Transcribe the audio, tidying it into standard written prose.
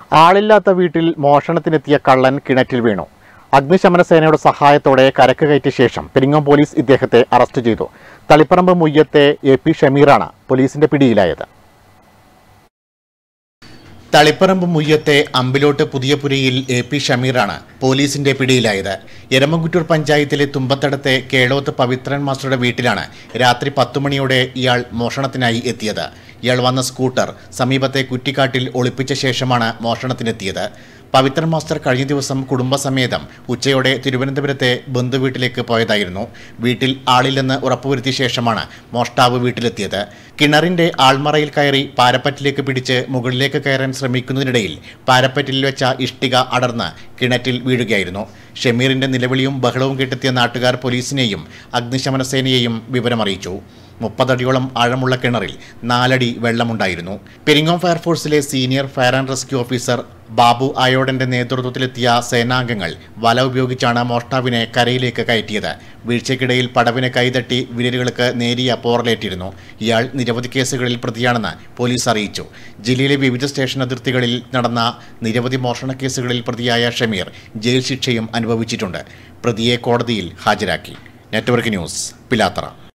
ആളില്ലാത്ത വീട്ടിൽ മോഷണത്തിനെത്തിയ കള്ളൻ കിണറ്റിൽ വീണു. അഗ്നിശമന സേനയുടെ സഹായത്തോടെ കരക്ക് കയറ്റിയ ശേഷം പെരിങ്ങോം പോലീസ് ഇദ്ദേഹത്തെ അറസ്റ്റ് ചെയ്തു. തളിപ്പറമ്പ് മുയ്യത്തെ AP ഷമീറാണ് പോലീസിന്റെ പിടിയിലായത്. തളിപ്പറമ്പ് മുയ്യത്തെ അമ്പിലോട്ട് പുതിയപുരയിൽ AP ഷമീറാണ് പോലീസിന്റെ പിടിയിലായത്. എരമംകുറ്റൂർ പഞ്ചായത്തിലെ തുമ്പത്തടത്തെ കേളോത്ത് പവിത്രൻ മാസ്റ്ററുടെ വീട്ടിലാണ് രാത്രി 10 മണിയോടെ ഇയാൾ മോഷണത്തിനായി എത്തിയത്. ഇയാൾ വന്ന സ്കൂട്ടർ സമീപത്തെ കുറ്റിക്കാട്ടിൽ ഒളിപ്പിച്ച ശേഷമാണ് മോഷണത്തിനെത്തിയത്. പവിത്രൻ മാസ്റ്റർ കഴിഞ്ഞ ദിവസം കുടുംബസമേതം ഉച്ചയോടെ തിരുവനന്തപുരത്തെ ബന്ധുവീട്ടിലേക്ക് പോയതായിരുന്നു. വീട്ടിൽ ആളില്ലെന്ന് ഉറപ്പുവരുത്തിയ ശേഷമാണ് മോഷ്ടാവ് വീട്ടിലെത്തിയത്. കിണറിന്റെ ആൾമറയിൽ കയറി പാരപ്പറ്റിലേക്ക് പിടിച്ച് മുകളിലേക്ക് കയറാൻ ശ്രമിക്കുന്നതിനിടയിൽ പാരപ്പറ്റിൽ വെച്ച ഇഷ്ടിക അടർന്ന് കിണറ്റിൽ വീഴുകയായിരുന്നു. ഷമീറിന്റെ നിലവിളിയും ബഹളവും കേട്ടെത്തിയ നാട്ടുകാർ പോലീസിനെയും അഗ്നിശമന സേനയെയും വിവരമറിയിച്ചു. 30 അടിയോളം ആഴമുള്ള കിണറിൽ 4 അടി വെള്ളമുണ്ടായിരുന്നു. പെരിങ്ങോം ഫയർഫോഴ്സിലെ senior fire and rescue officer Babu ആയോടന്റെ നേതൃത്വത്തിലെത്തിയ സേനാംഗങ്ങൾ വല ഉപയോഗിച്ചാണ് മോഷ്ടാവിനെ കരയിലേക്ക് കയറ്റിയത്. വീഴ്ചയ്ക്കിടയിൽ പടവിനെ കൈതട്ടി വിരലുകൾക്ക് നേരിയ പോറലേറ്റിരുന്നു. ഇയാൾ നിരവധി കേസുകളിൽ പ്രതിയാണെന്ന് പോലീസ് അറിയിച്ചു. ജില്ലയിലെ വിവിധ സ്റ്റേഷൻ അതിർത്തികളിൽ നടന്ന നിരവധി മോഷണ കേസുകളിൽ പ്രതിയായ ഷമീർ ജയിൽ ശിക്ഷയും അനുഭവിച്ചിട്ടുണ്ട്. പ്രതിയെ കോടതിയിൽ ഹാജരാക്കി. Network news, Pilathara.